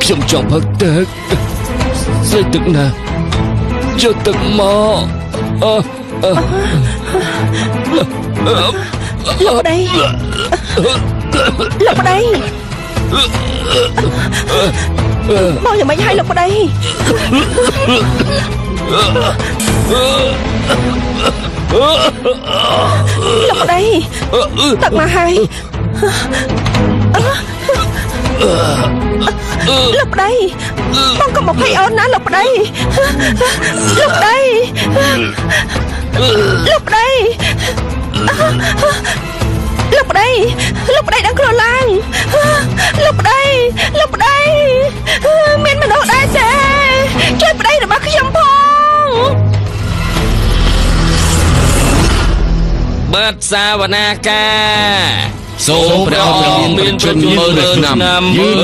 ខ្ញុំចង់ផឹកទឹកស្រីទឹកណាយកទឹកមកលោកប្តីលោកប្តីមកយ៉ាងម៉េចហើយលោកប្តីលោកប្តីទឹកមកហើយលោកប្តីបងកុំមកភ័យអូនណាលោកប្តីលោកប្តីលោកប្តីលោកប្តីលោកប្តីđangខ្លួនឡើងលោកប្តីលោកប្តីមានមនុស្សដែរទេជួយប្តីរបស់ខ្ញុំផងបាត់សាវនាកាសូមព្រះអង្គមានជំនឿឆ្នាំ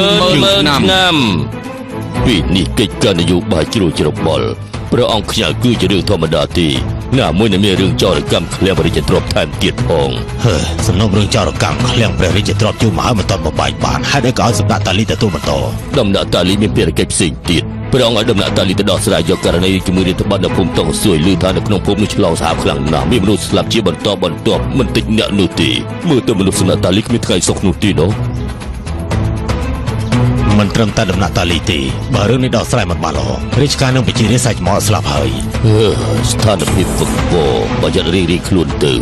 ពីនេះកិច្ចការនយោបាយជ្រួលជ្របល់ព្រះអង្គខ្ញាល់គឺជារឿងធម្មតាទេណាមួយនឹងមានរឿងចោរកម្មឃ្លាំងព្រះរាជទ្រព្យថែមទៀតផងសំណុំរឿងចោរកម្មឃ្លាំងព្រះរាជទ្រព្យជួមកហើយមិនទាន់បបាយបានហេតុអីក៏ឲ្យសម្ដេចតាលីទទួលបន្តដំណាក់តាលីមានភារកិច្ចផ្សេងទៀតព្រះអង្គឲ្យដំណាក់តាលីទៅដោះស្រាយយកករណីជំងឺរាតត្បាតនៅភូមិតង់សួយឮថានៅក្នុងភូមិនោះឆ្លងសាហាវខ្លាំងណាស់មានមនុស្សស្លាប់ជាបន្តបន្ទាប់មិនតិចអ្នកនោះទេមើលទៅមនុស្សសំណាក់តាលីគ្មានថ្ងៃសុខនោះទេណូមិនត្រឹមតែដំណាក់តាលីទេបើរឿងនេះដោះស្រាយមិនបានល្អរាជការនឹងបញ្ជារាសាច់មកស្លាប់ហើយស្ថានភាពវឹកវរបើយករៀងខ្លួនទៅ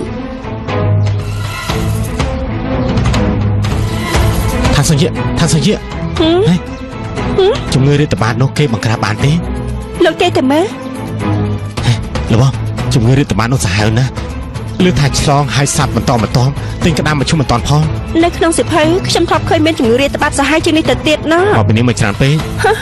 ថាសញ្ញៈជំងឺរាតត្បាតនោះគេបង្ក្រាបបានទេលោកទេតែមើលលោកជំងឺរាតត្បាតនោះសាហាវណាស់លឺថាឆ្លងហើយសាប់បន្តទិញក្តាមមកឈុំមិនតាន់ផងនៅក្នុងសិភៅខ្ញុំធ្លាប់ឃើញមានជំងឺរាតត្បាតសាហាវជាងនេះទៅទៀតណាមកពីនេះមកច្រើនពេក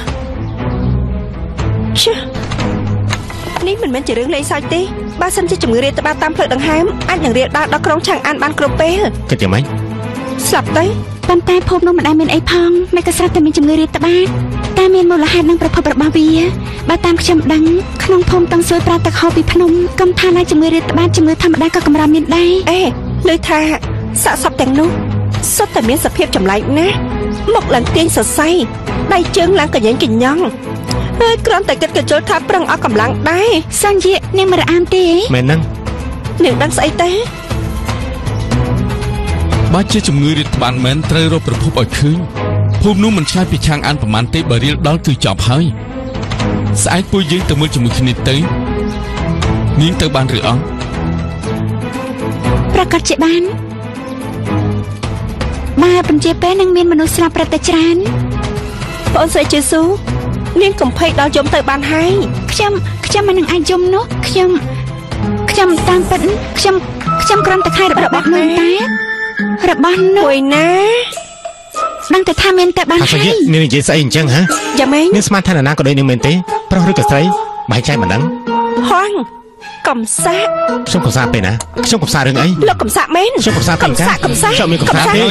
នេះមិនមែនជារឿងលេងសើចទេបើសិនជាជំងឺរាតត្បាតតាមផ្លូវដង្ហើមអាចនឹងរាលដាលដល់ក្រុងឆាងអានបានគ្រប់ពេលគិតយ៉ាងម៉េចស្លាប់ទៅប៉ុន្តែភពនោះមិនដែលមានអីផងមិនក៏ស្រាប់តែមានជំងឺរាតត្បាតតែមានមូលហេតុនិងប្រភពរបស់វាបើតាមខ្ញុំដឹងក្នុងភូមិតង់សួយប្រាប់ទឹកហូរពីភ្នំកុំថាឡើយជំងឺរាតត្បាតជំងឺធម្មតាក៏កម្រមានដែរឮថាសាកសពទាំងនោះសុទ្ធតែមានសភាពចម្លែកណាស់មុខឡើងទាញសរសៃដៃជើងឡើងកញ្ញែងកញ្ញង់ហើយគ្រាន់តែគិតកញ្ជល់ថាប្រឹងអស់កម្លាំងដែរសញ្ញៈនាងមិនអានទេមែនហ្នឹងនាងដឹងស្អីទេបើជាជំងឺរាតត្បាតមែនត្រូវរកប្រភពឲ្យឃើញភូមិនោះមិនឆ្ងាយពីឆាងអានប្រមាណទេបើរៀលដល់គឺចប់ហើយស្អែកពួកយើងទៅមើលជាមួយគ្នាទៅនាងទៅបានឬអត់ប្រកាសជាបានបើបញ្ជាពេលនឹងមានមនុស្សស្លាប់ប្រតិច្រើនបងស្រីជេស៊ូនាងកំភៃដល់យំទៅបានហើយខ្ញុំមិននឹងអាចយំនោះខ្ញុំតាមពិតខ្ញុំគ្រាន់តែខៃរបស់នោះតែរបស់នោះមួយណាដឹងតែថាមានតែបានហើយនាងនិយាយស្អីអញ្ចឹងហ៎យ៉ាងម៉េចនាងស្មានថាណាក៏ដូចនាងមែនទេប្រុសឬក៏ស្រីបែកចែកមិនដឹងហងកំសាកខ្ញុំកំសាកពេលណាខ្ញុំកំសាករឿងអីលោកកំសាកមែនខ្ញុំកំសាកពេលណាខ្ញុំមានកំសាកទេ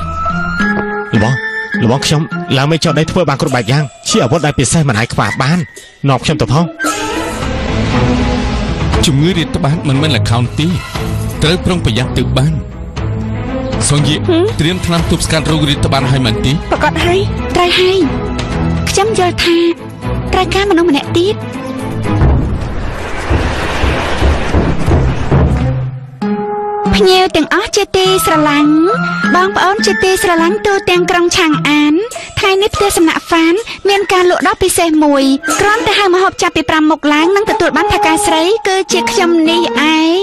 លោកខ្ញុំឡើងមិនចោតដៃធ្វើបានគ្រប់បែបយ៉ាងជាអាវុធដែលពិសេសមិនអាចខ្វះបាននប់ខ្ញុំទៅផងជំងឺរាតត្បាតមិនមែនល្ខោនទេត្រូវប្រុងប្រយ័ត្នទៅបានសង្ឃីត្រៀមថ្នាំទប់ស្កាត់រោគរាតត្បាតឲ្យមែនទេប្រកាសហើយត្រូវហើយខ្ញុំយល់ថាត្រូវការមនុស្សម្នាក់ទៀតភ្ញៀវទាំងអស់ជាទីស្រឡាញ់បងប្អូនជាទីស្រឡាញ់ទូទាំងក្រុងឆាងអានថ្ងៃនេះផ្ទះសំណាក់ហ្វានមានការលក់ដ៏ពិសេសមួយគ្រាន់តែហៅម្ហូបចាប់ពី5មុខឡើងនឹងទទួលបានថៅកែស្រីគឺជាខ្ញុំនេះឯង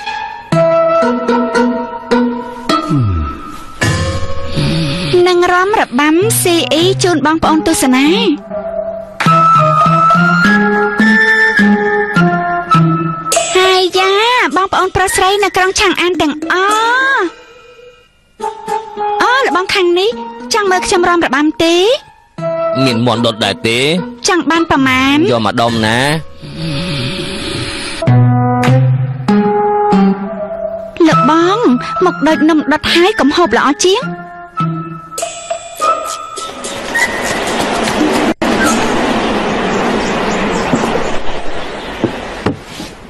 នឹងរំរបាំ CE ជូនបងប្អូនទស្សនាហើយយ៉ាបងប្អូនប្រុសស្រីនៅក្រុងឆាងអានទាំងលបងខាងនេះចង់មើលខ្ញុំរំរបាំទេមានមន់ដុតដែរទេចង់បានប្រមាណយកមកដុំណាលោកបងមកដូចនំដុតហើយកុំហូបល្អជាង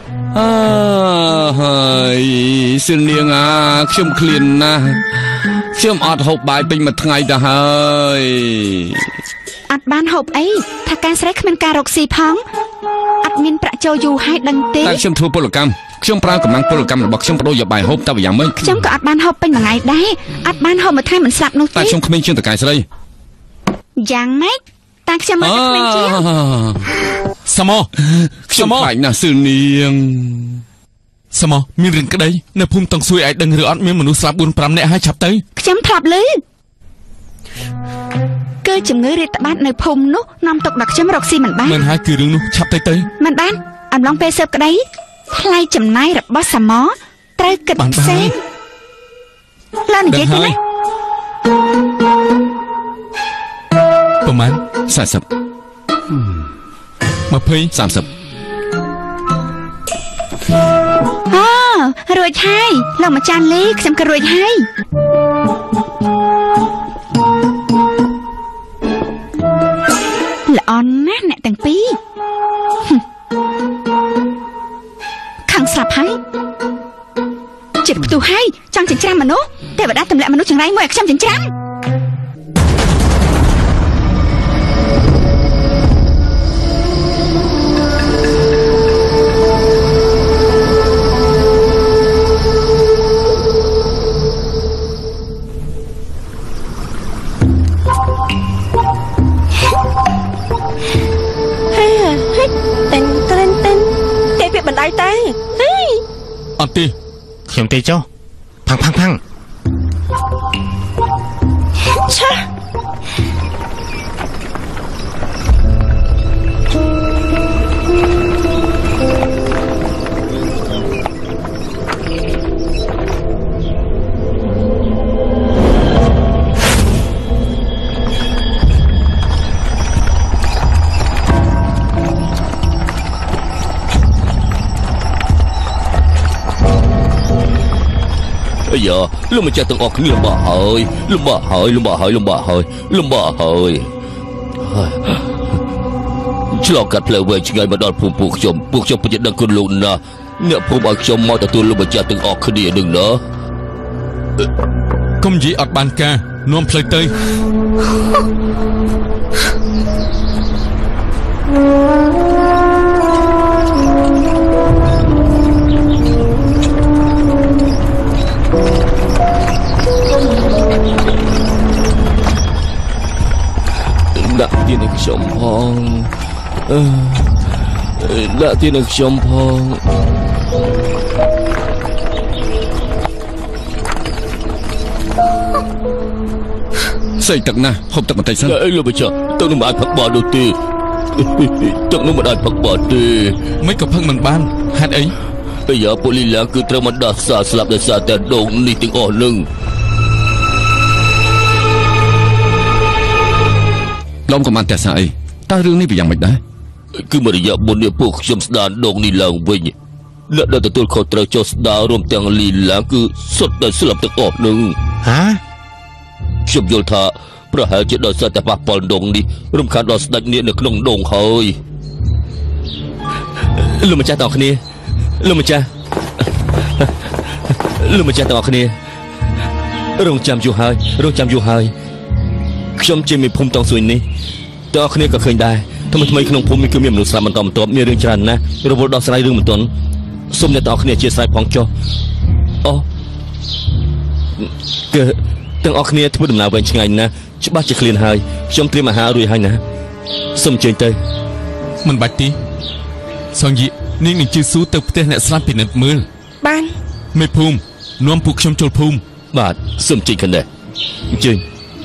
ហើយសិលនាងខ្ញុំឃ្លានណាស់ខ្ញុំអត់ហូបបាយពេញមួយថ្ងៃទៅហើយអត់បានហូបអីថាការស្រីគ្មានការរកស៊ីផងអត់មានប្រាក់ចូលយូរហើយដឹងទេតែខ្ញុំធ្វើពលកម្មខ្ញុំប្រើកម្លាំងពលកម្មរបស់ខ្ញុំបដូរយកបាយហូបទៅយ៉ាងម៉េចខ្ញុំក៏អត់បានហូបពេញមួយថ្ងៃដែរអត់បានហូបមួយថ្ងៃមិនស្លាប់នោះទេតែខ្ញុំគ្មានជាងតកែស្រីយ៉ាងម៉េចតែខ្ញុំមិនគ្មានជាងសមខ្ញុំខ្លាចណាស់សឺនាងសមមានរឿងក្តីនៅភូមិតង់ស៊ួយអាចដឹងឬអត់មានមនុស្សស្លាប់ 4-5 នាក់ហើយឆាប់ទៅខ្ញុំធ្លាប់ឮគឺជំងឺរាតត្បាតនៅភូមិនោះនាំទុកដល់ខ្ញុំរកស៊ីមិនបានមិនហើយគឺរឿងនោះឆាប់ទៅមិនបានអំឡុងពេលស៊ើបក្តីថ្លៃចំណាយរបស់សមត្រូវគិតផ្សេងឡើយនិយាយទៅណាប្រហែល40 20 30 រួចហើយលោកម្ចាស់លីខ្ញុំក៏រួចហើយល្អណាស់អ្នកទាំងពីរខាងស្លាប់ហើយចិត្តផ្ទុះហើយចង់ចិញ្ច្រាំមនុស្សទេវតាទម្លាក់មនុស្សចង្រៃមួយឲ្យខ្ញុំចិញ្ច្រាំអត់ទេខ្ញុំទេចុះផាំងឆាយ៉ាលោកម្ចាស់ទាំងអស់គ្នាលំបាកហើយឆ្លងកាត់ផ្លូវវែងឆ្ងាយមកដល់ភូមិពួកខ្ញុំពិតជាដឹងគុណលោកណាស់អ្នកភូមិឲ្យខ្ញុំមកទទួលលោកម្ចាស់ទាំងអស់គ្នានឹងណាកុំនិយាយអត់បានការនាំផ្លូវទៅដាក់ទីនឹងខ្ញុំផងដាក់ទីនឹងខ្ញុំផងស្អីទឹកណាស់ហូបទឹកបន្តិចសិនលោកម្ចាស់ទឹកនោះមិនអាចផឹកបាននោះទេទឹកនោះមិនអាចផឹកបានទេមិនក៏ផឹកមិនបានហេតុអីយ៉ាប៉ូលីឡាគឺត្រូវមកដោះសារស្លាប់ដោយសារតែដងនេះទាំងអស់នឹងឡំក៏បានតែសារអីតើរឿងនេះវាយ៉ាងម៉េចដែរគឺមួយរយៈមុននេះពួកខ្ញុំស្ដារដងនេះឡើងវិញអ្នកដែលទទួលខុសត្រូវចុះស្ដាររួមទាំងលីឡាគឺសុទ្ធតែស្លាប់ទាំងអស់នឹងខ្ញុំយល់ថាប្រហែលជាដោយសារតែប៉ះពាល់ដងនេះរំខានដល់ស្ដេចនេះនៅក្នុងដងហើយលោកម្ចាស់ទាំងអស់គ្នាលោកម្ចាស់ទាំងអស់គ្នារងចាំយូរហើយខ្ញុំជាមេភូមិតង់ស៊ុយនេះតើអ្នកគ្នាក៏ឃើញដែរថ្មីក្នុងភូមិគឺមានមនុស្សស្លាប់បន្តបន្ទាប់មានរឿងច្រើនណាស់រវល់ដោះស្រាយរឿងមិនទាន់សូមអ្នកទាំងអស់គ្នាអធិស្ឋានផងចុះគឺទាំងអស់គ្នាធ្វើដំណើរវែងឆ្ងាយណាស់ច្បាស់ជាឃ្លានហើយខ្ញុំត្រៀមអាហាររួចហើយណាសូមអញ្ជើញទៅមិនបាច់ទេសង្យីនាងនឹងជឿស៊ូទៅផ្ទះអ្នកស្លាប់ពិនិត្យមើលបានមេភូមិនាំពួកខ្ញុំចូលភូមិបាទសូមជិះខាងនេះអញ្ជើញ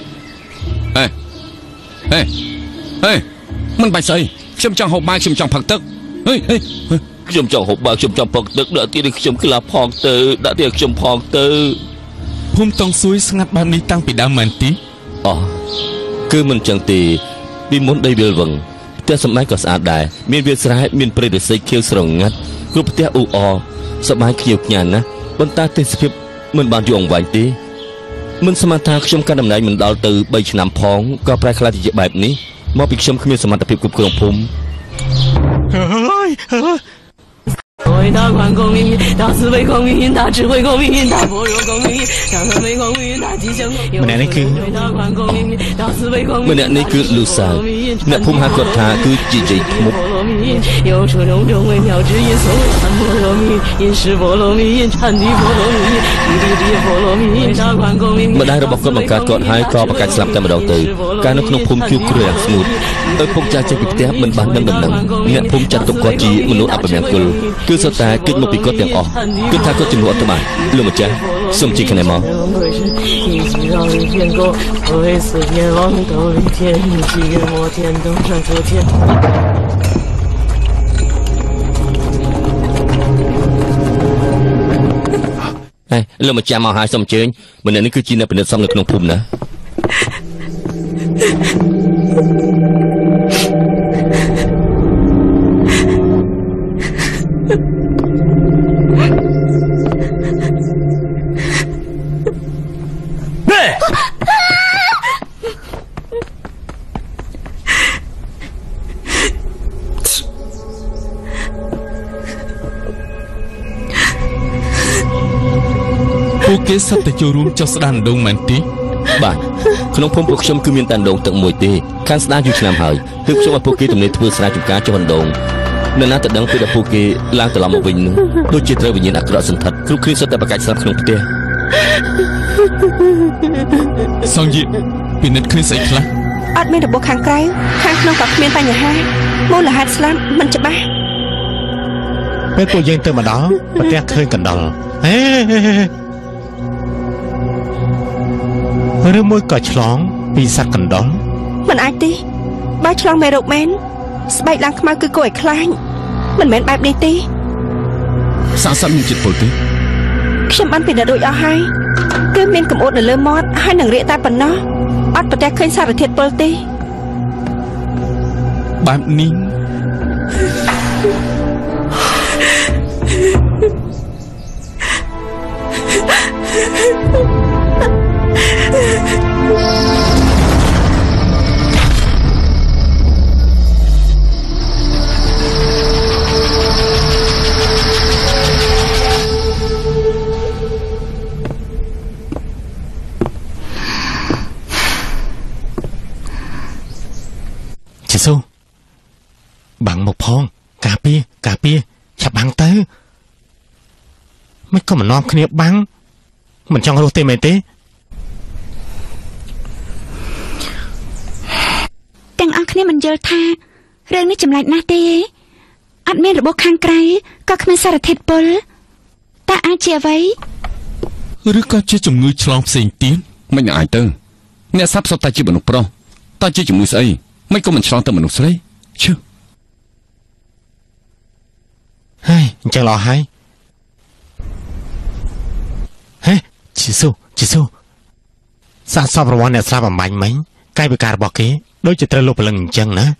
មិនបាច់ស្អីខ្ញុំចង់ហូបបាយខ្ញុំចង់ផឹកទឹកខ្ញុំចង់ហូបបាយខ្ញុំចង់ផឹកទឹកដាក់ទៀតខ្ញុំខ្លាប់ផងទៅដាក់ទៀតខ្ញុំផងទៅភូមិតង់ស៊ួយស្ងាត់បែបនេះតាំងពីដើមមែនទីគឺមិនចឹងទេពីមុនដីវាលវឹងផ្ទះសម្បែងក៏ស្អាតដែរមានវាលស្រែមានព្រៃឫស្សីខៀវស្រងាត់គ្រប់ផ្ទះអ៊ូអរសប្បាយខៀវខ្ញានណាប៉ុន្តែទេសភាពមិនបានយូរអង្វែងទេមិនស្មានថាខ្ញុំកាន់តំណែងមិនដល់ទៅ3ឆ្នាំផងក៏ប្រែខ្លះទៅជាបែបនេះមកពីខ្ញុំគ្មានសមត្ថភាពគ្រប់គ្រងភូមិហើយ伟大宽公民，大慈悲公民，大智慧公民，大般若公民，大和美公民，大吉祥公民。 ម្នាក់នេះគឺ伟大宽公民，大慈悲公民。 ម្នាក់នេះគឺលូសាអ្នកភូមិហៅគាត់ថាគឺជាយាយធ្មប់有车中中微妙之音，所谓禅波罗蜜，因是波罗蜜，因禅地波罗蜜，地地地波罗蜜，大宽公民。 ម្ដាយរបស់គាត់បង្កើតគាត់ហើយក៏ប្រកាសស្លាប់តែម្ដងទៅកាលនៅក្នុងភូមិជួបគ្រោះយ៉ាងស្ងួតឪពុកចាស់ចេញពីផ្ទះមិនបានដឹងដំណឹងអ្នកភូមិចាត់ទុកគាត់ជាមនុស្សអពមង្គលគឺសុទ្ធតែគិតមកពីគាត់ទាំងអស់គិតថាគាត់ជំនួសអត់ទៅបានលោកម្ចាស់សូមជិះគ្នាមក一起绕一片沟，我为四天王斗一天，一起月摩天登上昨天。 ហើយលោកម្ចាស់មកហើយសូមអញ្ជើញម្នាក់នេះគឺជាអ្នកពិនិត្យសំនៅក្នុងភូមិណាពួកគេសត្វតែចូលរួមចុះស្ដារដងមែនទេបាទក្នុងភូមិពួកខ្ញុំគឺមានតែដងទឹកមួយទេខាងស្ដារយូរឆ្នាំហើយទើបខ្ញុំឲ្យពួកគេទំនេរធ្វើស្រែចម្ការចុះដងនៅណាទៅដឹងពីដល់ពួកគេឡើងត្រឡប់មកវិញនោះដូចជាត្រូវវិញ្ញាណអាក្រក់សន្ធិដ្ឋគ្រប់គ្នាសុទ្ធតែប្រកាសស្លាប់ក្នុងផ្ទះសង្យីពិនិត្យឃើញស្អីខ្លះអត់មានរបួសខាងក្រៅខាងក្នុងក៏គ្មានបញ្ហាមូលហេតុស្លាប់មិនច្បាស់ពេលពួកយើងទៅមកដល់ប្រទះឃើញកណ្ដុរហេឬមួយក៏ឆ្លងពីសត្វកណ្ដុរមិនអាចទេបើឆ្លងមេរោគមែនស្បែកឡើងខ្មៅគឺគួរឲ្យខ្លាចមិនមែនបែបនេះទេសាស័ព្ទមានចិត្តពលទេខ្ញុំបានពិនិត្យរួចអស់ហើយគឺមានកំអួតនៅលើមាត់ហើយនឹងរាកតែប៉ុណ្ណោះអត់ប្រទះឃើញសារធាតុពុលទេបែបនេះជីស៊ូបាំងមកផងការពារឆាប់បាំងទៅមិនក៏មិននាំគ្នាបាំងមិនចង់រស់ទេមែនទេទាំងអស់គ្នាមិនយល់ថារឿងនេះចម្លែកណាស់ទេអត់មានរបួសខាងក្រៅក៏គ្មានសារធាតុពុលតើអាចជាអ្វីឬក៏ជាជំងឺឆ្លងផ្សេងទៀតមិនអាចទៅអ្នកសាប់សុទ្ធតែជាមនុស្សប្រុសតើជាជំងឺស្អីមិនក៏មិនឆ្លងទៅមនុស្សស្រីឈឺហើយអញ្ចឹងល្អហើយហេជីស៊ូសាកសពរវល់អ្នកស្លាប់អំបញ្ញមិញកាយវិការរបស់គេដូចជាត្រូវលុបព្រលឹងអញ្ចឹងណា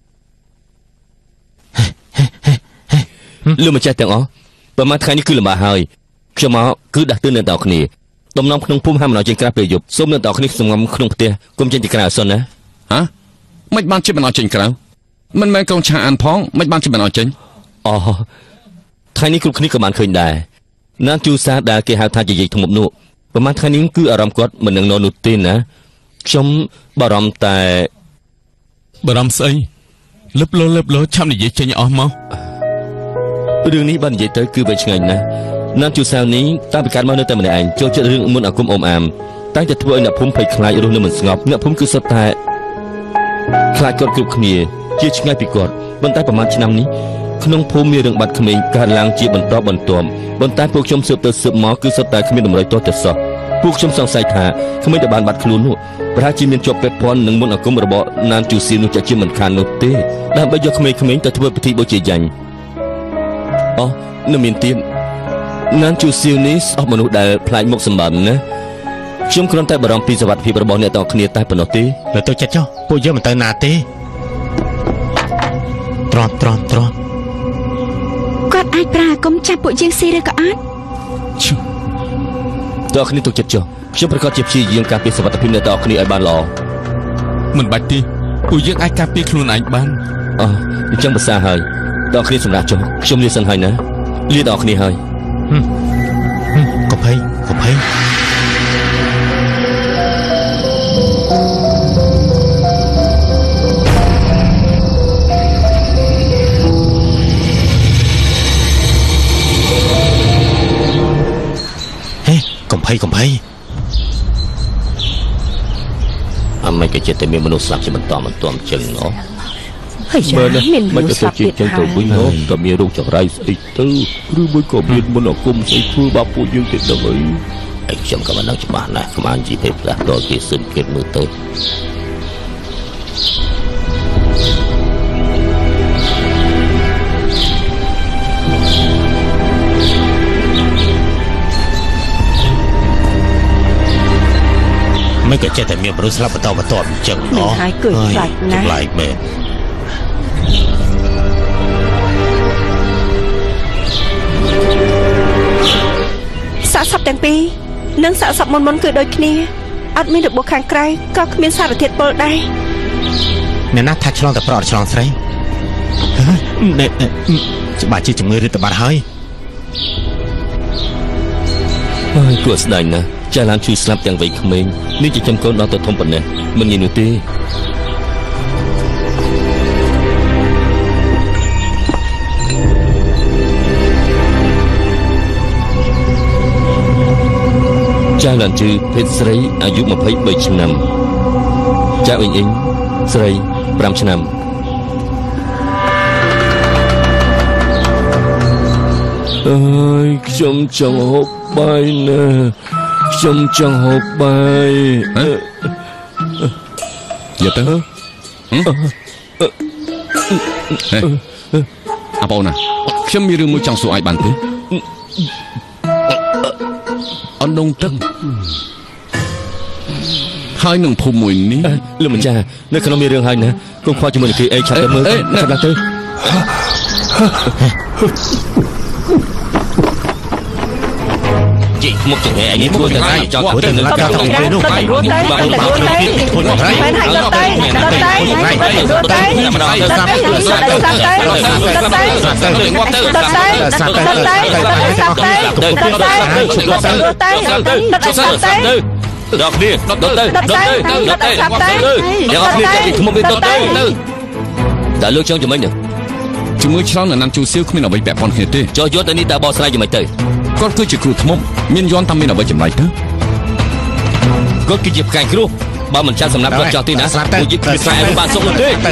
លោកម្ចាស់ទាំងអស់ប្រហែលថ្ងៃនេះគឺលំបាកហើយខ្ញុំមកគឺដាស់តឿនអ្នកទាំងគ្នាដំណំក្នុងភូមិហាមមិនឲ្យចេញក្រៅពេលយប់សូមអ្នកទាំងគ្នាសំងំក្នុងផ្ទះកុំចេញទៅក្រៅអសុនណាហ៎មិនបានជាមិនឲ្យចេញក្រៅមិនមែនកងឆាអានផងមិនបានជាមិនឲ្យចេញអូថ្ងៃនេះគ្រប់គ្នាក៏បានឃើញដែរណានជូសាដែលគេហៅថាជាយាយធ្មប់នោះប្រហែលថ្ងៃនេះគឺអារម្មណ៍គាត់មិននឹងនរនោះទេណាខ្ញុំបារម្ភតែបារម្ភស្អីលឹបលោឆាប់និយាយចេញអស់មករឿងនេះបាននិយាយទៅគឺវែងឆ្ងាយណាស់ណានជូសានេះតាំងពីកើតមកនៅតែម្នាក់ឯងចូលចិត្តរឿងមុនអាគមអមអាមតែតែធ្វើឲ្យអ្នកភូមិភ័យខ្លាចរស់នៅមិនស្ងប់អ្នកភូមិគឺសុទ្ធតែខ្លាចគាត់គ្រប់គ្នាជាឆ្ងាយពីគាត់ប៉ុន្តែប្រហែលឆ្នាំនេះក្នុងភូមិមានរឿងបាត់ក្មេងកើតឡើងជាបន្តបន្ទាប់ប៉ុន្តែពួកខ្ញុំស៊ើបទៅស៊ើបមកគឺសុទ្ធតែគ្មានតម្រុយទាស់តែសោះពួកខ្ញុំសង្ស័យថាក្មេងដែលបានបាត់ខ្លួននោះប្រហែលជាមានជាប់ពាក់ព័ន្ធនឹងមុនអាគមរបស់ណានជូសៀននោះចាក់ជាមិនខាននោះទេដើម្បីយកក្មេងៗទៅធ្វើពិធីបូជាយញ្ញអូនៅមានទៀតណានជូសៀននេះអស់មនុស្សដែលផ្លាច់មុខសម្បំណាខ្ញុំគ្រាន់តែបារម្ភពីសុវត្ថិភាពរបស់អ្នកទាំងគ្នាតែប៉ុណ្ណោះទេលើទៅចិត្តចុះពួកយើងមិនទៅណាទេទ្រាំគាត់អាចប្រើអាគមចាប់ពួកយើងស៊ីឬក៏អត់តើគ្នាទុកចិត្តចុះខ្ញុំប្រកាសជាព្យាយាមការពារសុវត្ថិភាពអ្នកទាំងគ្នាឲ្យបានល្អមិនបាច់ទេពួកយើងអាចការពារខ្លួនឯងបានអញ្ចឹងភាសាហើយតើគ្នាសម្រាប់ចុះខ្ញុំលាសិនហើយណាលាដល់គ្នាហើយកុំភ័យកុំភ័យកុំភ័យកុំភ័យអាមិនក៏ចិត្តតែមានមនុស្សស្លាប់ជាបន្តចឹងណោះហើយមានមនុស្សស្លាប់ទៀតចឹងទៅវិញហ៎ក៏មានរោគចង្រៃស្អីទៅឬមួយក៏មានមន្តអាគមស្អីធ្វើបាបពួកយើងទៀតទៅហើយខ្ញុំក៏មិនដឹងច្បាស់ណាស់ស្មានជីភេផ្លាស់ដល់គេស៊ឹមគេមើលទៅមិនក៏ចេះតែមានមនុស្សស្លាប់បន្តអញ្ចឹងណោះហើយគឺខ្លាចណាស់ចម្លែកមែនសាកសពទាំងពីរនិងសាកសពមុនគឺដូចគ្នាអត់មានរបួសខាងក្រៅក៏គ្មានសារធាតុពុលដែរអ្នកណាថាឆ្លងតែប្រអត់ឆ្លងស្រីច្បាស់ជាជំងឺរាតត្បាតហើយគួរស្ដាយណាស់ចាឡានជួយស្លាប់ទាំងវ័យក្មេងនេះជាចំកូនដល់ទៅធំប៉ុណ្ណេះមិនងាយនោះទេចាឡានជឺភេទស្រីអាយុ23ឆ្នាំចាអ៊ីងស្រី5ឆ្នាំអើយខ្ញុំចង់ហូបបាយណាខ្ញុំចង់ហូបបាយយកទៅអាបងណាខ្ញុំមានរឿងមួយចង់សួរឲ្យបានទេអណ្ដងទឹកហើយនឹងភូមិមួយនេះលោកម្ចាស់នៅក្នុងមានរឿងហើយណាកុំខ្វល់ជាមួយនឹងគេអីឆាប់ទៅមើលឆាប់ឡើងទៅជីកមកចង្ហែឯងធ្វើតែណាចង់ទៅនៅក្នុងពេលនោះបាយរួចទៅបាយរួចទៅមិនហើយទៅទៅដល់គ្នាតែលោកចង់ចំណេញជាមួយឆ្លងនៅណាំជួសៀវគ្មានអ្វីពាក់ព័ន្ធគ្នាទេចុះយកទៅនេះតើបោះស្រាយយ៉ាងម៉េចទៅគាត់គឺជាគ្រូធ្មប់មានយន្តតាមមានអ្វីចម្លែកទៅគាត់គឺជាផ្កាយគ្រោះបើមិនចាំសម្រាប់គាត់ចោះទីណាពួកយើងគឺខ្សែបានសុខនោះទេដុតទៅ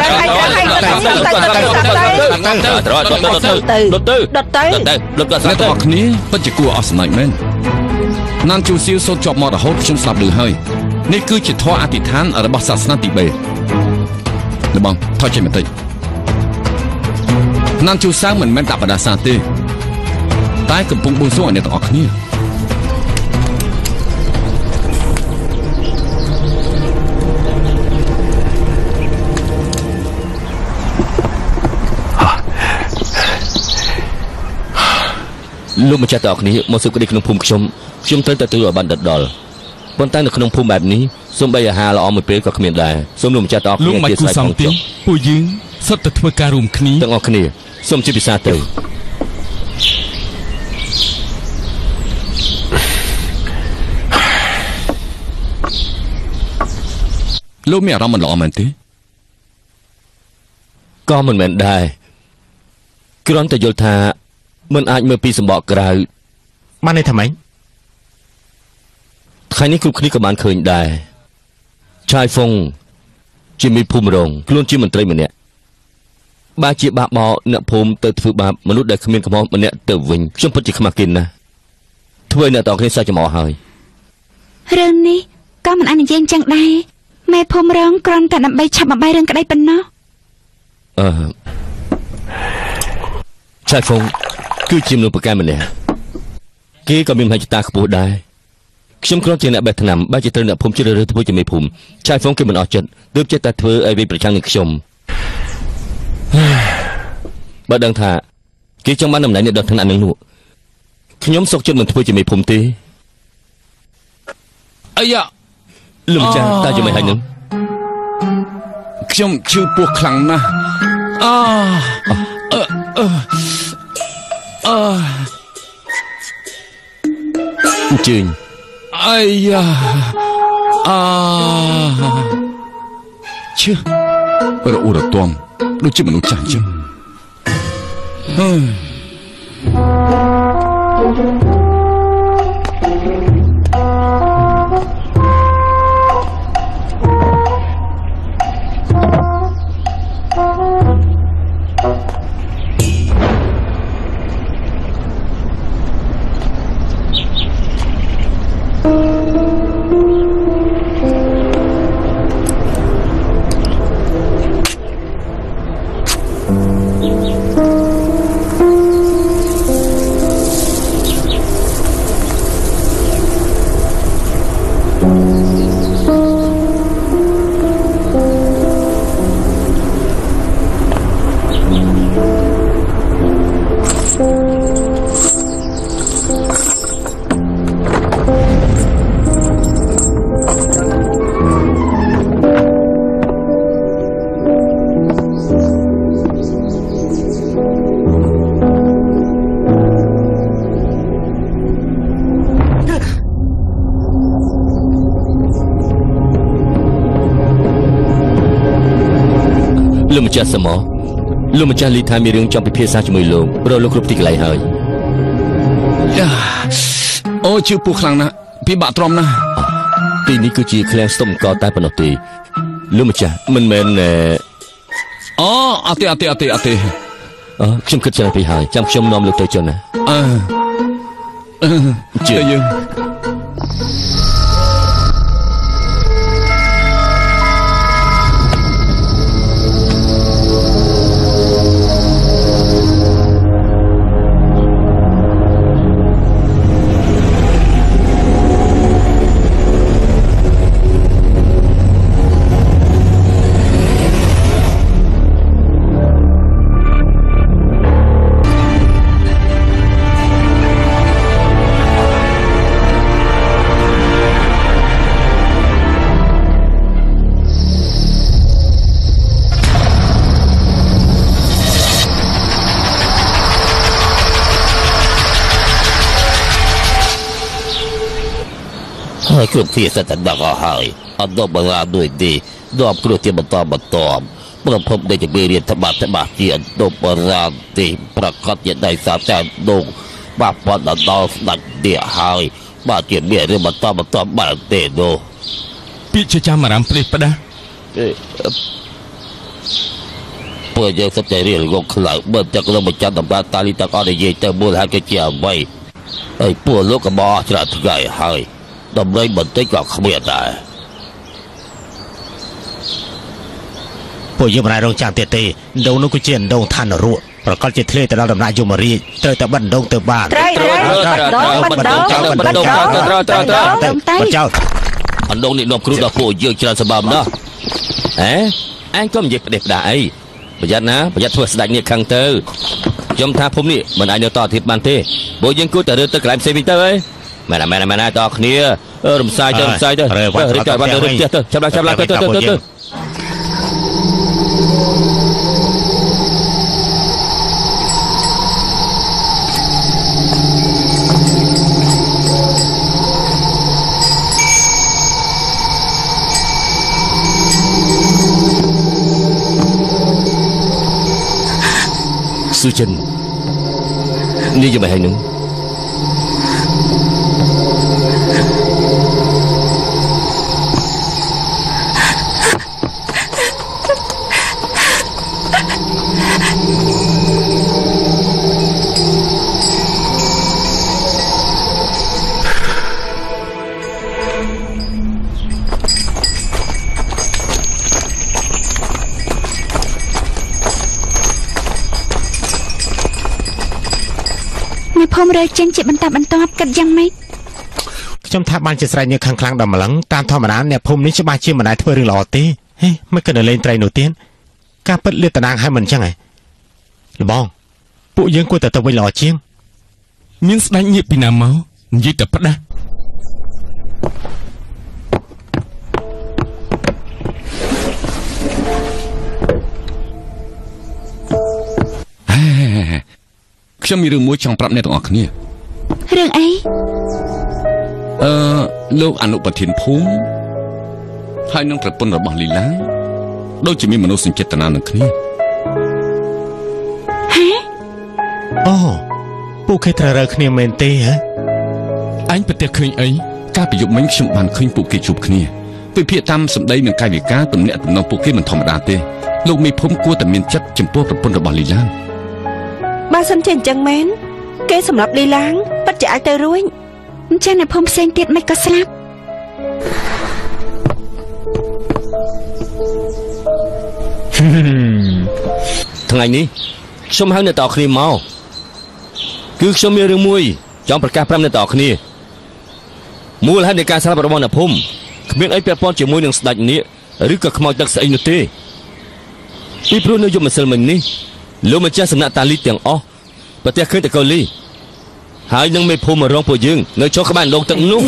អ្នកទាំងអស់គ្នាពិតជាគួរអស់សំណាច់មែនណាំជួសៀវសូត្រជាប់មករហូតខ្ញុំស្លាប់លឺហើយនេះគឺជាធម៌អធិដ្ឋានរបស់សាសនាទីបេតលបងថយចេញបន្តិចណាំជួសៅមិនមែនដាក់បដាសាទេតែកំពុងបួងសួងឲ្យអ្នកទាំងអស់គ្នាលោកម្ចាស់ទាំងអស់គ្នាមកសុខក្តីក្នុងភូមិខ្ញុំត្រូវតែទៅឲ្យបានដិតដល់ប៉ុន្តែនៅក្នុងភូមិបែបនេះសូម្បីអាហារល្អមួយពេលក៏គ្មានដែរសូមលោកម្ចាស់ទាំងអស់គ្នាជាស្រ័យផងចុះពួកយើងសុទ្ធតែធ្វើការរួមគ្នាទាំងអស់គ្នាសូមជាពិសាទៅលោកមានអារម្មណ៍មិនល្អមែនទេក៏មិនមែនដែរគ្រាន់តែយល់ថាមិនអាចមើលពីសម្បកក្រៅបានន័យថាម៉េចថ្ងៃនេះគ្រប់គ្នាក៏បានឃើញដែរឆាយហ្វុងជាមីភូមិរងខ្លួនជាមន្ត្រីម្នាក់បើជាបាបបោអ្នកភូមិទៅធ្វើបាបមនុស្សដែលគ្មានកំហុសម្នាក់ទៅវិញខ្ញុំពិតជាខ្មាស់គេណាស់ធ្វើឲ្យអ្នកទាំងគ្នាសើចចំអកហើយរឿងនេះក៏មិនអនុញ្ញាតចឹងដែរមេភូមិរងគ្រាន់តែដើម្បីឆាប់បំបីរឿងក្តីប៉ុណ្ណោះឆាយហ្វុងគឺជាមនុស្សប្រកែម្នាក់គេក៏មានមហិច្ឆតាខ្ពស់ដែរខ្ញុំគ្រាន់ជាអ្នកបេះថ្នាំបើជាត្រូវអ្នកភូមិជ្រើសរើសធ្វើជាមេភូមិឆាយហ្វុងគេមិនអស់ចិត្តទើបចេះតែធ្វើឲ្យវាប្រឆាំងនឹងខ្ញុំបើដឹងថាគេចង់បានតំណែងនេះដល់ថ្នាក់នឹងនោះខ្ញុំសុខចិត្តមិនធ្វើជាមេភូមិទេអាយ៉ាលោកម្ចាស់តើជាមិនហើយនឹងខ្ញុំឈឺពោះខ្លាំងណាស់ជើញអាយ៉ាឈឺរអ៊ូរទាំដូចជាមនុស្សចាស់អញ្ចឹងលោកម្ចាស់សមលោកម្ចាស់លីថាមានរឿងចង់ពិភាក្សាជាមួយលោករកលោកគ្រប់ទីកន្លែងហើយអូជឿពោះខ្លាំងណាស់ពិបាកទ្រាំណាស់ទីនេះគឺជាឃ្លាំងស្តុំកតែប៉ុណ្ណោះទេលោកម្ចាស់មិនមែនអត់ទេខ្ញុំគិតច្រើនពេកហើយចាំខ្ញុំនាំលោកទៅចុះណាជឿយើងគ្រប់ទីសិតតែដល់ហើយអត់ដល់បង្រាដូចទេដល់គ្រោះជាបន្តប្រភពនៃជំងឺរាតត្បាតជាអន្តបរាទេប្រកាសជាដៃសាតែដងបាក់បាត់ដល់ស្ដាច់ទៀតហើយបាទជាមានរឿងបន្តបែបទេនោះពាក្យជាចាំអារម្មណ៍ព្រេះផ្ដាស់ព្រោះយើងសុទ្ធតែរៀនងងខ្លៅបើតែក្នុងបញ្ចាំតម្រាតាលីទាំងអស់និយាយទៅមូលហេតុគឺជាអ្វីហើយពួកលោកក៏បោះច្រាត់ថ្ងៃហើយដើម្បីបន្តិចក៏គ្មានដែរពួកយើងមិនអាចរងចាំទៀតទេដងនោះគឺជាដងឋាននរកប្រកាសជាធ្លាយទៅដល់ដំណាក់យមរាជត្រូវតែបាត់ដងទៅបានត្រូវចោលអណ្ដងនេះនាំគ្រូដល់ពួកយើងច្រើនសម្បើមណាស់អញក៏និយាយផ្ដេសផ្ដាស់អីប្រយ័ត្នណាប្រយ័ត្នធ្វើស្ដេចនេះខាងទៅខ្ញុំថាភូមិនេះមិនអាចនៅតទៀតបានទេពួកយើងគួរតែរើទៅកន្លែងផ្សេងវិញទៅហ៎មែនតគ្នារំសាយទៅរីកទៅបាត់ទៅផ្ទះទៅចាប់ឡើងទៅស៊ូចិននេះយកមកឲ្យនឹងភូមិរើចេញជាបន្តគិតយ៉ាងម៉េចខ្ញុំថាបានជាស្រែកញើសខាងខ្លាំងដល់ម្លឹងតាមធម្មតាអ្នកភូមិនេះច្បាស់ជាមិនដែលធ្វើរឿងល្អទេហេមិនគិតនៅលេងត្រីនោះទៀតការពិតលាតនាងឲ្យមិនអញ្ចឹងហ៎លបងពួកយើងគួរតែទៅវិញល្អជាងមានស្ដេចញាក់ពីណាមកនិយាយតែផ្ដាស់ខ្ញុំមានរឿងមួយចង់ប្រាប់អ្នកទាំងអស់គ្នារឿងអីលោកអនុប្រធានភូមិហើយនឹងប្រពន្ធរបស់លីឡាដូចជាមានមនោសញ្ចេតនានឹងគ្នាអូពួកគេត្រូវរើគ្នាមែនទេហ៎អញប្រទះឃើញអីកាលពីយប់មិញខ្ញុំបានឃើញពួកគេជួបគ្នាវិភាគតាមសម្ដីនិងកាយវិការទំនាក់ទំនងពួកគេមិនធម្មតាទេលោកមេភូមិគួរតែមានចិត្តចំពោះប្រពន្ធរបស់លីឡាបើសិនជាអញ្ចឹងមែនគេសម្រាប់លីឡាពិតជាអាចទៅរួចអញ្ចឹងអ្នកភូមិផ្សេងទៀតមិនក៏ស្លាប់ថ្ងៃនេះខ្ញុំហៅអ្នកតគ្នាមកគឺខ្ញុំមានរឿងមួយចង់ប្រកាសប្រាប់អ្នកតគ្នាមូលហេតុនៃការស្លាប់របស់អ្នកភូមិគ្មានអីពាក់ព័ន្ធជាមួយនឹងស្ដេចនាគឬក៏ខ្មោចទឹកស្អីនោះទេពីព្រោះនៅយប់ម្សិលមិញនេះលោកម្ចាស់សំណាក់តាលីទាំងអស់ប្រទះឃើញតកូលីហើយនឹងមេភូមិរងពួកយើងនៅចុះក្បែរដងទឹកនោះ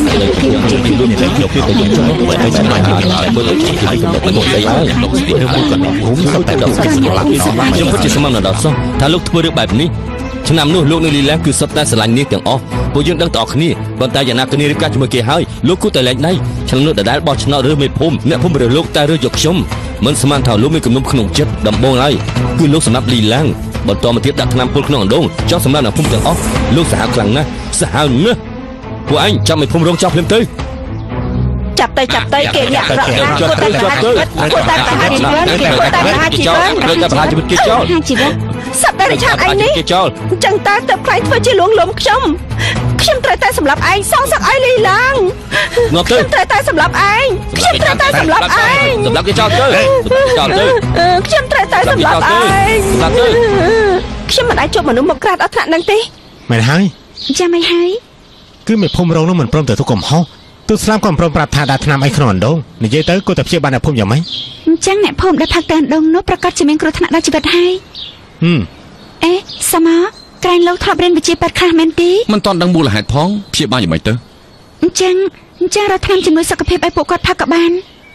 ខ្ញុំពិតជាស្មានដល់សោះថាលោកធ្វើរឿងបែបនេះឆ្នាំនោះលោកនៅលីឡាគឺសុទ្ធតែស្រឡាញ់នាងទាំងអស់ពួកយើងដឹងតអគ្នាប៉ុន្តែយ៉ាងណាគ្នារៀបការជាមួយគេហើយលោកគូតែលែងដៃឆ្នាំនោះដដែលបោះឆ្នោតរើសមេភូមិអ្នកភូមិរើសលោកតែរើសយកខ្ញុំមិនស្មានថាលោកមានគំនុំក្នុងចិត្តដំបងហើយគឺលោកសម្រាប់លីឡាបន្តមកទៀតដាក់ថ្នាំពុលក្នុងអណ្ដូងចង់សម្រាប់អ្នកភូមិទាំងអស់លោកសាហាវខ្លាំងណាស់សាហាវណាស់ពួកឯងចាប់មេភូមិរងចោលភ្លាមទៅចាប់ទៅគេញាក់រកណាគាត់តែប្រហារជីវិតគាត់តែប្រហារជីវិតគេចោលសត្វតែរិឆាតឯងនេះអញ្ចឹងតើទៅខ្លាញ់ធ្វើជាលួងលំខ្ញុំត្រូវតែសម្លាប់ឯងសងសឹកឲ្យលីឡាងខ្ញុំត្រូវតែសម្លាប់ឯងខ្ញុំត្រូវតែសម្លាប់ឯងសម្លាប់គេចោលទៅខ្ញុំត្រូវតែសម្លាប់ឯងខ្ញុំមិនអាចជួបមនុស្សមកក្រាតអត់ថ្នាក់នឹងទេមែនហើយចាំមិនហើយគឺមេភូមិរងនោះមិនព្រមទៅទុកកំហុសទូស្លាប់ក៏មិនព្រមប្រាប់ថាដាក់ថ្នាំអីក្នុងអណ្ដូងនិយាយទៅគាត់តែព្យាបាលអ្នកភូមិយ៉ាងម៉េចអញ្ចឹងអ្នកភូមិដែលផឹកតែអណ្ដូងនោះប្រកាសជាមានគ្រោះថ្នាក់ដល់ជីវិតហើយអេសាម៉ាក្រែងលោកធ្លាប់រៀនវិជ្ជាពេទ្យខ្លះមែនទេមិនទាន់ដឹងមូលហេតុផងព្យាបាលយ៉ាងម៉េចទៅអញ្ចឹងរកថ្នាំជំនួយសុខភាពឲ្យពួកគាត់ផឹកក៏បាន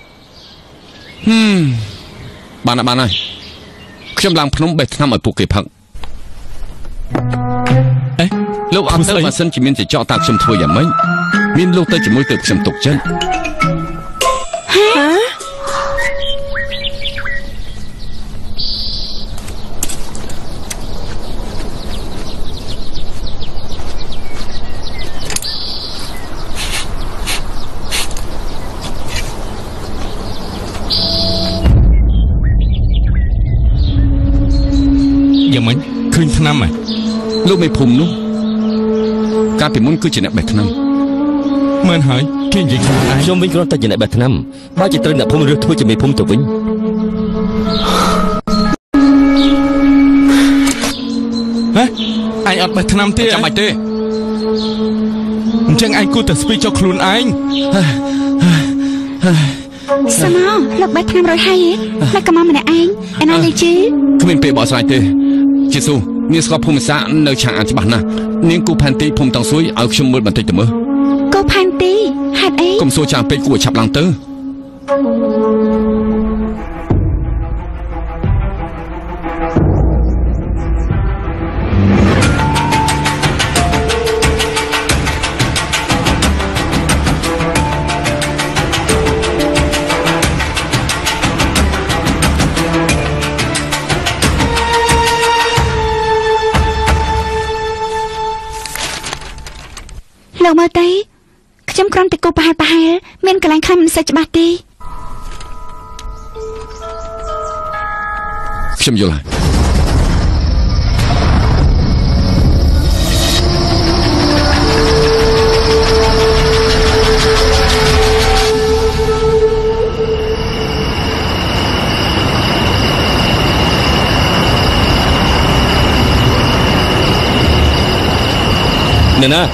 បានហើយខ្ញុំឡើងភ្នំបេះថ្នាំឲ្យពួកគេផឹកលោកអត់ទៅបើសិនជាមានចចកតាខ្ញុំធ្វើយ៉ាងម៉េចមានលោកទៅជាមួយទៅខ្ញុំទុកចិត្តយ៉ាងម៉េចឃើញថ្នាំហ៎លោកមេភូមិនោះកាលពីមុនគឺជាអ្នកបេះថ្នាំមែនហើយគេនិយាយខ្ញុំវិញគ្រាន់តែជាអ្នកបេះថ្នាំបើជាត្រូវអ្នកភូមិរើសធ្វើជាមេភូមិទៅវិញអញអត់បេះថ្នាំទេចាំបាច់ទេអញ្ចឹងឯងគួរតែស្ពីចុះខ្លួនឯងសាម៉ាលោកបេះថ្នាំរួចហើយតែកុំមកម្នាក់ឯងឯណាលេជីគ្មានពេលបកស្រាយទេជាស៊ូនាងស្គាល់ភូមិសាស្ត្រនៅឆាងអានច្បាស់ណាស់នាងគូផែនទីភូមិតង់ស៊ុយឲ្យខ្ញុំមើលបន្តិចទៅមើលគូផែនទីហេតុអីកុំសួរចាំពេកគួរឆាប់ឡើងទៅលោកមើលទៅខ្ញុំគ្រាន់តែគូប្រហែលមានកន្លែងខ្លះមិនសូវច្បាស់ទេខ្ញុំយល់ហើយអ្នកណា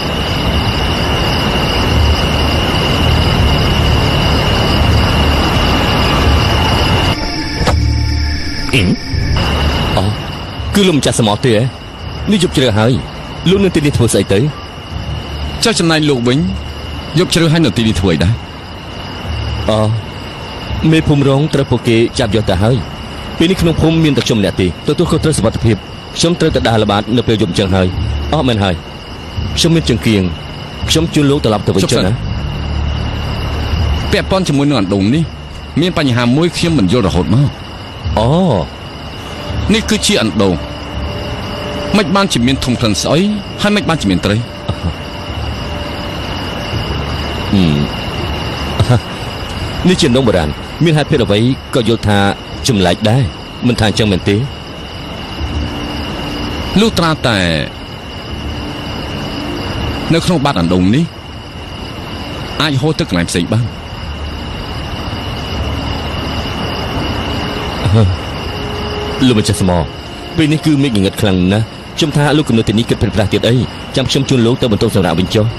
គឺលោកម្ចាស់សមោទេនេះយប់ជ្រៅហើយលោកនៅទីនេះធ្វើស្អីទៅចុះចំណាយលោកវិញយប់ជ្រៅហើយនៅទីនេះធ្វើអីដែរមេភូមិរងត្រូវពួកគេចាប់យកទៅហើយពេលនេះក្នុងភូមិមានតែខ្ញុំម្នាក់ទេទទួលខុសត្រូវសុវត្ថិភាពខ្ញុំត្រូវទៅដាស់ល្បាតនៅពេលយប់ចឹងហើយអស់មែនហើយខ្ញុំមានចង្គៀងខ្ញុំជូនលោកត្រឡប់ទៅវិញចុះណាពាក់ព័ន្ធជាមួយនឹងអណ្ដូងនេះមានបញ្ហាមួយខ្ញុំមិនយល់រហូតមកអូនេះគឺជាអណ្ដូងមិនបានជាមានធំក្លិនស្អុយហើយមិនបានជាមានត្រីនេះជាអណ្ដូងបុរាណមានហេតុភាពអ្វីក៏យល់ថាចម្លែកដែរមិនថាអញ្ចឹងមែនទេលុះត្រាតែនៅក្នុងបាតអណ្ដូងនេះអាចហូរទៅកន្លែងផ្សេងបានលោកម្ចាស់ស្មោពេលនេះគឺមេឃងងឹតខ្លាំងណាស់ខ្ញុំថាលោកកំណត់ទីនេះគិតប្រាស់ទៀតអីចាំខ្ញុំជូនលោកទៅបន្ទប់សម្រាប់វិញចុះ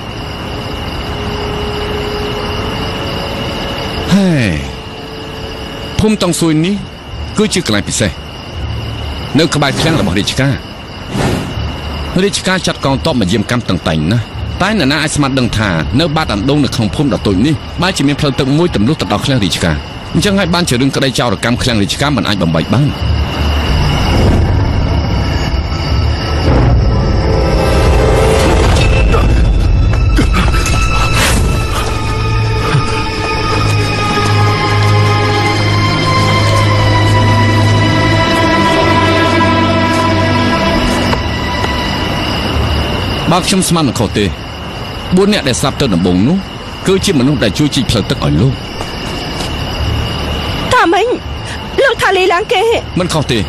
ហេភូមិតង់ស៊ុយនេះគឺជាកន្លែងពិសេសនៅក្បែរឃ្លាំងរបស់រាជការចាត់កងទ័ពមកយាមកម្មតឹងតែងណាតែនរណាអាចស្មានដឹងថានៅបាតអណ្ដូងនៅក្នុងភូមិដ៏តូចនេះបែរជាមានផ្លូវទឹកមួយទម្លុះទៅដល់ឃ្លាំងរាជការអញ្ចឹងហើយបានជារឿងក្តីចោរកម្មឃ្លាំងរាជការមិនអាចបំបែកបានបើខ្ញុំស្មានមិនខុសទេ4នាក់ដែលស្លាប់ទៅដំបូងនោះគឺជាមនុស្សដែលជួយជីកផ្លូវទឹកឲ្យលោកតាមិញលោកថាលីឡាំងគេមិនខុសទេ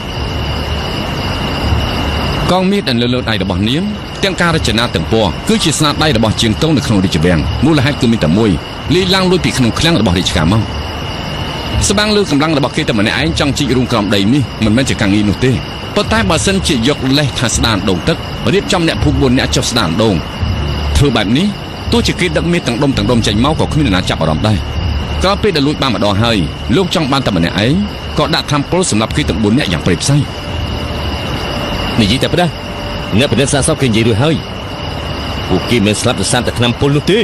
កងមាសដែលលើដៃរបស់នាងទាំងការរចនាទាំងពណ៌គឺជាស្នាដៃរបស់ជាងតុងនៅក្នុងរាជវាំងមូលហេតុគឺមានតែមួយលីឡាំងលួចពីក្នុងឃ្លាំងរបស់រាជការមកស្បាំងលើកម្លាំងរបស់គេតែម្នាក់ឯងចង់ជីករូងក្រោមដីនេះមិនមែនជាការងារនោះទេប៉ុន្តែបើសិនជាយកលេសថាស្ដានដងទឹករៀបចំអ្នកភូមិ4នាក់ចុះស្ដានដងធ្វើបែបនេះទោះជាគេដឹកមាសទាំងដុំចេញមកក៏គ្មានអ្នកណាចាប់អារម្មណ៍ដែរក្រោយពេលដែលលួចបានម្ដងហើយលោកចង់បានតែម្នាក់ឯងក៏ដាក់ថ្នាំពុលសម្រាប់គេទាំង4នាក់យ៉ាងព្រៃផ្សៃនិយាយតែប៉ុណ្ណាអ្នកពិនិត្យសាកសពគេនិយាយរួចហើយពួកគេមិនស្លាប់ដោយសារតែថ្នាំពុលនោះទេ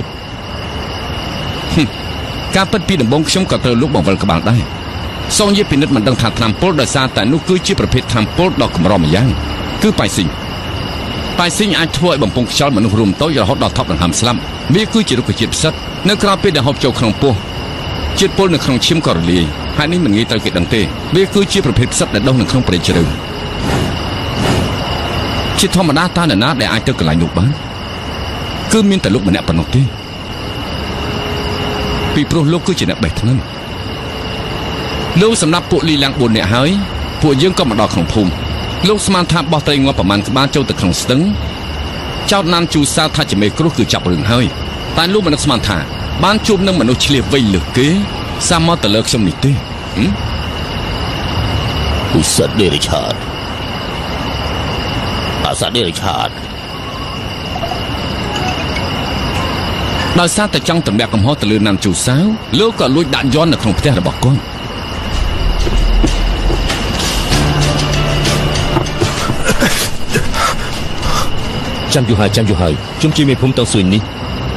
ការពិតពីដំបូងខ្ញុំក៏ត្រូវលោកបង្វិលក្បាលដែរសងយាពិនិត្យមិនដឹងថាថ្នាំពុលដោយសារតែនោះគឺជាប្រភេទថ្នាំពុលដ៏កម្រម្យ៉ាងគឺប៉ៃស៊ីងអាចធ្វើឲ្យបំពង់ខ្យល់មនុស្សរួមតូចរហូតដល់ថប់ដង្ហើមស្លាប់វាគឺជារុក្ខជាតិផ្សិតនៅក្រៅពេលដែលហូបចូលក្នុងពោះជាតិពុលនៅក្នុងឈាមក៏រលាយហើយនេះមិនងាយត្រូវគេដឹងទេវាគឺជាប្រភេទផ្សិតដែលដុះនៅក្នុងព្រៃជ្រៅជាធម្មតាតើនរណាដែលអាចទៅកន្លែងនោះបានគឺមានតែលោកម្នាក់ប៉ុណ្ណោះទេពីព្រោះលោកគឺជាអ្នកបេះថ្នាំលោកសម្រាប់ពួកលីឡាំង4នាក់ហើយពួកយើងក៏មកដល់ក្នុងភូមិលោកស្មានថាបោះត្រីងាប់ប្រមាណក្បាលចូលទៅក្នុងស្ទឹងចោតណានជូសាថាជាមេគ្រោះគឺចាប់រឿងហើយតែលោកមិននឹកស្មានថាបានជួបនឹងមនុស្សឆ្លៀសវៃលើគេសាមកទៅលើខ្ញុំនេះទេឧស្សាហ៍ដេរិឆាតដោយសារតែចង់ទម្លាក់កំហុសទៅលើណានជូសាវលោកក៏លួចដាក់យ័ន្តនៅក្នុងផ្ទះរបស់គាត់ចាំយូរហើយខ្ញុំជាមេភូមិតង់ស៊ុយនេះ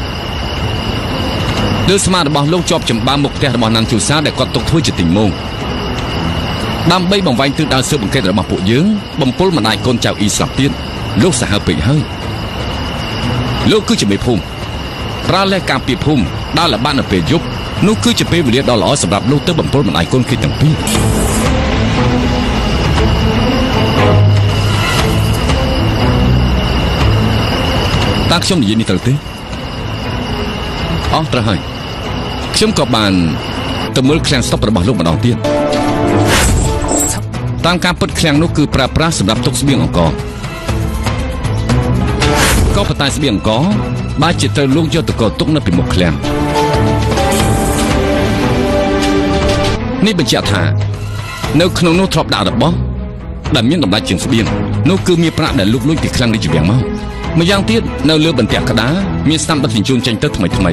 លើស្មារតីរបស់លោកជាប់ចម្បាំមុខផ្ទះរបស់ណានជូសាដែលគាត់ទុកធ្វើជាទីម៉ងដើម្បីបង្វែងទិសដៅស៊ើបអង្កេតរបស់ពួកយើងបំពុលម្ដាយកូនចៅអ៊ីស្លាប់ទៀតលោកសាហាវពេកហើយលោកគឺជាមេភូមិប្រើលេខការពារភូមិដើរល្បាតនៅពេលយប់នោះគឺជាពេលវេលាដ៏ល្អសម្រាប់លោកទៅបំពុលម្ដាយកូនគេទាំងពីរតើខ្ញុំនិយាយនេះត្រូវទេត្រូវហើយខ្ញុំក៏បានទៅមើលឃ្លាំងស្តុករបស់លោកម្ដងទៀតតាមការពិតឃ្លាំងនោះគឺប្រើប្រាស់សម្រាប់ទុកស្បៀងអង្ករក៏ប៉ុន្តែស្បៀងអង្ករបានជាត្រូវលោកយកទៅកទុកនៅពីមុខឃ្លាំងនេះបញ្ជាក់ថានៅក្នុងនោះធ្លាប់ដាក់របស់ដែលមានតម្លៃជាងស្បៀងនោះគឺមានប្រាក់ដែលលោកលួចពីឃ្លាំងរាជវាំងមកម្យ៉ាងទៀតនៅលើបន្ទះក្តារមានស្នាមដឹកជញ្ជូនចេញទៅថ្មី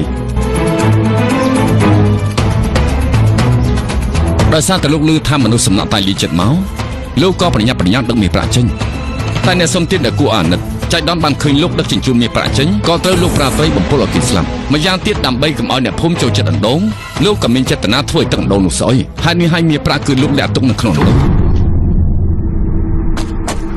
ដោយសារតែលោកឮថាមនុស្សសំណាក់តៃលីចិត្តមកលោកក៏ប្រញាប់ដឹកមាសប្រាក់ចេញតែអ្នកសុំទៀតដែលគួរអាណិតចៃដន្យបានឃើញលោកដឹកជញ្ជូនមាសប្រាក់ចេញក៏ត្រូវលោកប្រាត្រីបំពុលឲ្យគេស្លាប់ម្យ៉ាងទៀតដើម្បីកុំឲ្យអ្នកភូមិចូលចិត្តអណ្ដូងលោកក៏មានចេតនាធ្វើឲ្យទឹកអណ្ដូងនោះស្អុយហើយមាសប្រាក់គឺលោកលាក់ទុកនៅក្នុងនោះ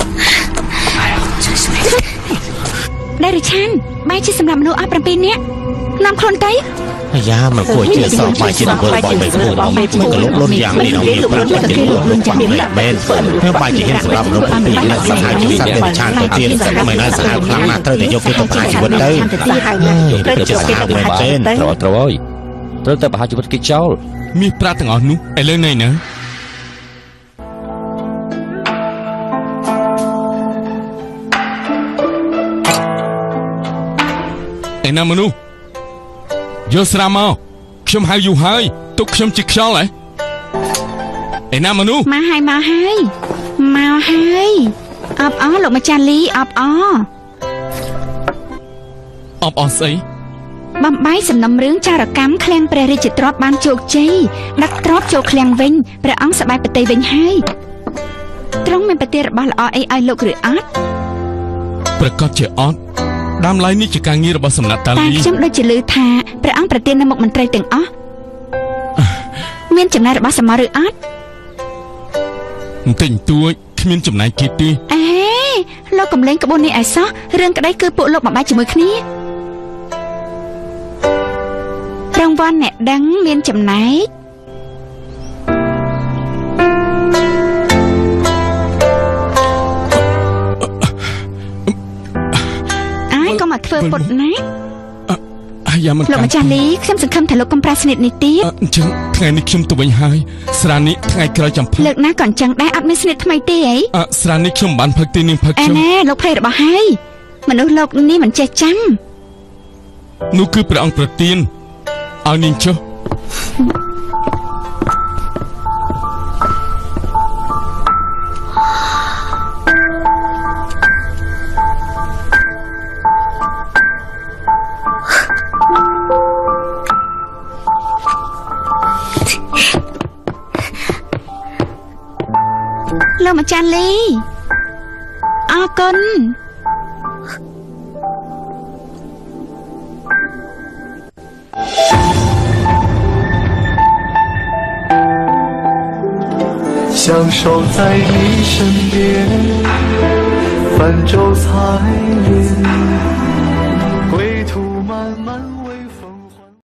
ដែលរិឆានបាយជាសម្រាប់មនុស្សអស់7នាក់នាំខ្លួនទៅអាយ៉ាមកគួរជាសោកបាយជាទៅរបស់បីខ្លួនមកក៏លោកលុនយ៉ាងនេះដល់មានប្រាប់តែលោកលុនយ៉ាងនេះមែនហើយបាយជាសម្រាប់មនុស្ស2នាក់សាហាវជាសត្វដែលឆានទៅទៀតមិនឲ្យសាហាវខ្លាំងណាស់ត្រូវតែយកគេទៅប្រហារជីវិតទៅសាហាវណាស់ត្រូវជាសាហាវមែនទេត្រូវហើយត្រូវតែប្រហារជីវិតគេចោលមានប្រាទាំងអស់នោះឥឡូវនេះណាឯណាមនុស្សយកស្រាមកខ្ញុំហៅយូរហើយទុកខ្ញុំជាខ្យល់ហ៎ឯណាមនុស្សមកហើយអបអរលោកម្ចាស់លីអបអរស្អីបំបីសំណុំរឿងចារកម្មឃ្លាំងព្រះរាជទ្រព្យបានជោគជ័យដឹកទ្រព្យចូលឃ្លាំងវិញព្រះអង្គសប្បាយប្រតិវិញហើយទ្រង់មានប្រតិរបស់ល្អអីឲ្យលោកឬអត់ប្រកាសជាអត់ដើមឡើយនេះជាការងាររបស់សំណាក់តាលីតែខ្ញុំដូចជាឮថាព្រះអង្គប្រទាននៅមុខមន្ត្រីទាំងអស់មានចំណែករបស់សមរឬអត់បន្តិចបន្តួចគ្មានចំណែកគេទេអេលោកកំលេងក្បួននេះឲ្យសោះរឿងក្តីគឺពួកលោកបំបាយជាមួយគ្នារង្វាន់អ្នកដឹងមានចំណែកកុំមកធ្វើពុតណាយ៉ាមិនលោកម្ចាស់លីខ្ញុំសង្ឃឹមថាលោកកុំប្រាស្និតនេះទៀតអញ្ចឹងថ្ងៃនេះខ្ញុំទៅវិញហើយស្រានេះថ្ងៃក្រោយចាំផឹកលើកណាក៏អញ្ចឹងដែរអត់មានស្និតថ្មីទេអីស្រានេះខ្ញុំបានផឹកទេនាងផឹកខ្ញុំណែលោកភ័យរបស់ហើយមនុស្សលោកនេះមិនចេះចាំនោះគឺព្រះអង្គប្រទានឲ្យនាងចុះលោកម្ចាស់លីអរគុណ相守在你身边，泛舟彩云。